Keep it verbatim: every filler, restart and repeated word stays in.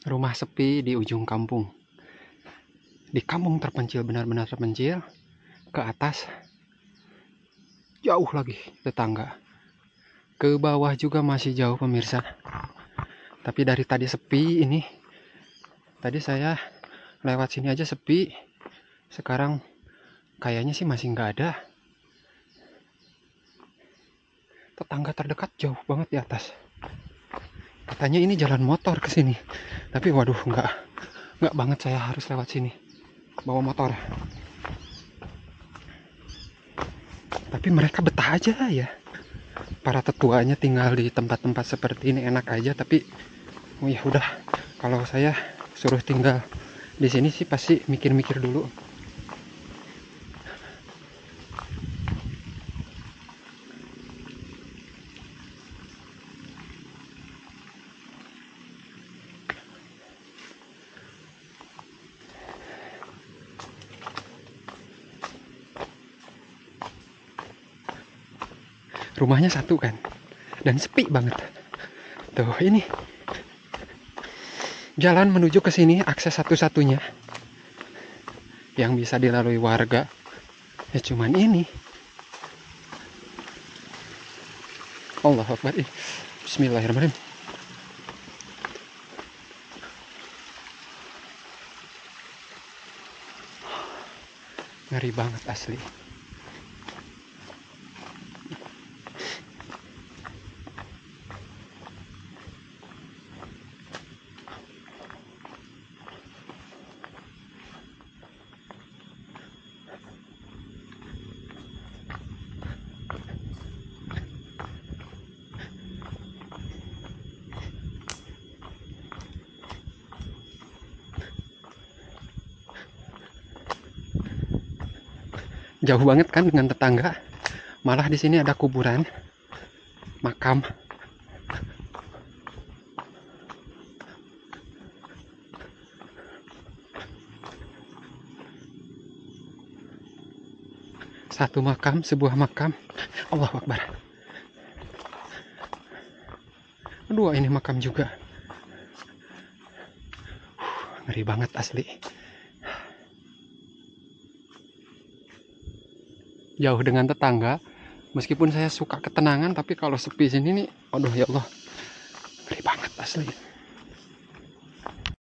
Rumah sepi di ujung kampung. Di kampung terpencil, benar-benar terpencil. Ke atas jauh lagi tetangga. Ke bawah juga masih jauh pemirsa. Tapi dari tadi sepi ini. Tadi saya lewat sini aja sepi. Sekarang kayaknya sih masih nggak ada. Tetangga terdekat jauh banget di atas. Katanya ini jalan motor ke sini. Tapi waduh, nggak nggak banget saya harus lewat sini bawa motor. Tapi mereka betah aja ya. Para tetuanya tinggal di tempat-tempat seperti ini enak aja. Tapi oh ya udah, kalau saya suruh tinggal di sini sih pasti mikir-mikir dulu. Rumahnya satu kan, dan sepi banget. Tuh ini jalan menuju ke sini, akses satu-satunya yang bisa dilalui warga ya cuman ini. Allahu Akbar. Bismillahirrahmanirrahim. Ngeri banget asli. Jauh banget kan dengan tetangga. Malah di sini ada kuburan, makam. Satu makam, sebuah makam. Allahu Akbar. Dua ini makam juga. Ngeri banget asli. Jauh dengan tetangga. Meskipun saya suka ketenangan, tapi kalau sepi sini nih, aduh ya Allah, ngeri banget asli.